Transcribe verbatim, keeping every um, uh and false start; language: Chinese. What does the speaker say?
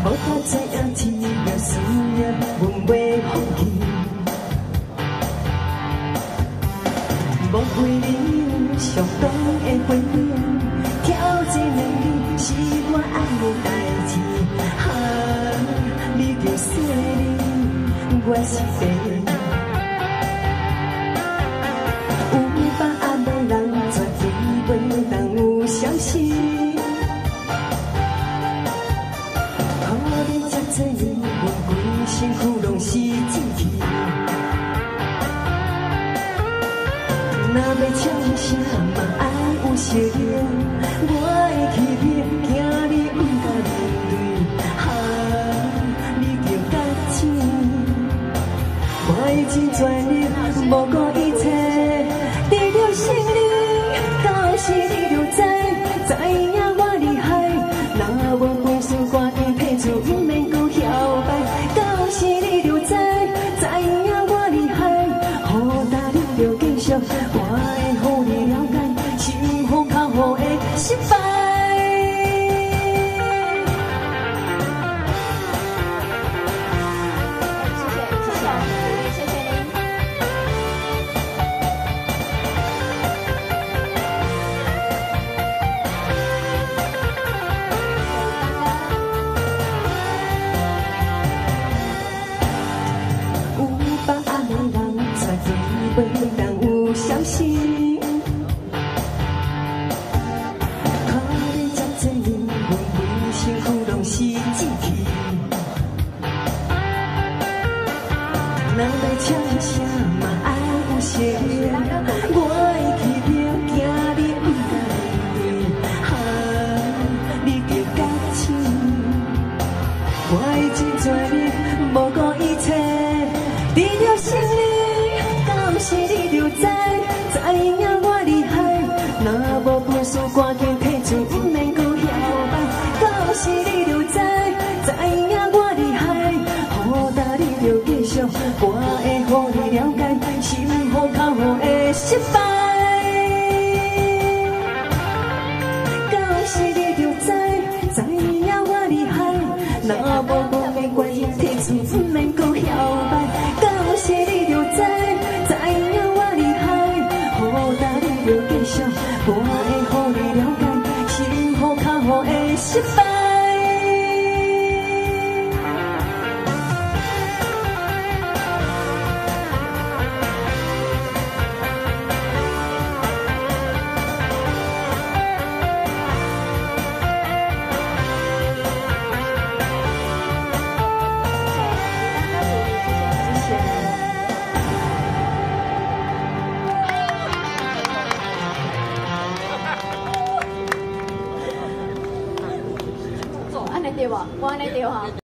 无较知影天命思念，阮袂放弃。无为你上当的回应，挑战能力是我爱的代志。哈，你着说你，我是白。 相信，可怜这这年，阮规身躯拢是志气。若要唱声嘛，爱有惜命，我会去拼，惊你毋敢面对。哈，你着觉醒，我已经全力，无顾一切，为了胜利，到时你就知。 知影我厉害，若无本事赶紧退出，毋免搁摇摆。到时你就知，知影我厉害，好大你就继续，我会互你了解，心好靠好的失败。 袂当有消息，可怜这这年，阮规身躯拢是志气。若要唱声嘛，爱有惜命，我会去拼，惊你毋敢面对。哈，你着觉醒，我已经全力，无顾一切，为了胜利。 到时你就知，知影我厉害。若无本事，赶紧退出，毋免搁摇摆。到时你就知，知影我厉害。好大你就继续，我会互你了解，心好靠好的失败。到时你就知，知影我厉害。若无我的关系，退出，毋免搁摇摆。到时你就知。 就继续，我会互你了解，心好靠好的失败。 对吧？我安尼对哈。